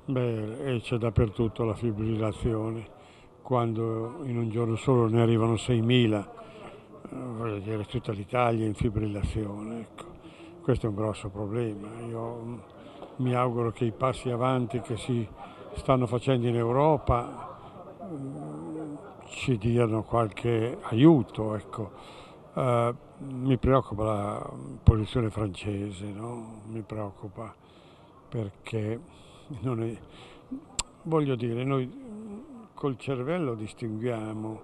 Beh, e c'è dappertutto la fibrillazione, quando in un giorno solo ne arrivano 6.000, voglio dire, tutta l'Italia è in fibrillazione, ecco. Questo è un grosso problema. Io mi auguro che i passi avanti che si stanno facendo in Europa ci diano qualche aiuto, ecco. Mi preoccupa la posizione francese, no? Mi preoccupa perché non è, voglio dire, noi col cervello distinguiamo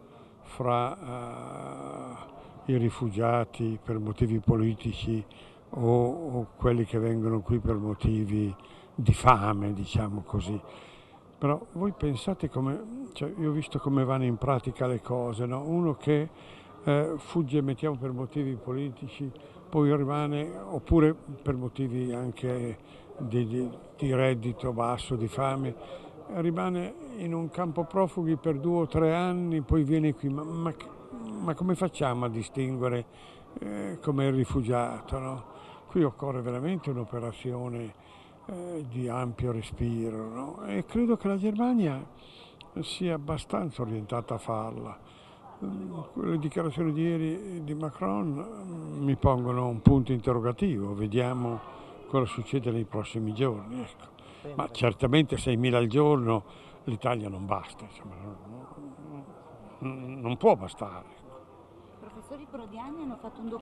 fra i rifugiati per motivi politici o quelli che vengono qui per motivi di fame, diciamo così. Però voi pensate come, cioè io ho visto come vanno in pratica le cose, no? Uno che fugge, mettiamo per motivi politici, poi rimane, oppure per motivi anche di reddito basso, di fame, rimane in un campo profughi per 2 o 3 anni, poi viene qui. Ma come facciamo a distinguere come il rifugiato? No? Qui occorre veramente un'operazione di ampio respiro, no? E credo che la Germania sia abbastanza orientata a farla. Le dichiarazioni di ieri di Macron mi pongono un punto interrogativo, vediamo cosa succede nei prossimi giorni. Ecco. Ma certamente 6.000 al giorno l'Italia non basta, insomma, non può bastare. I professori Prodiani hanno fatto un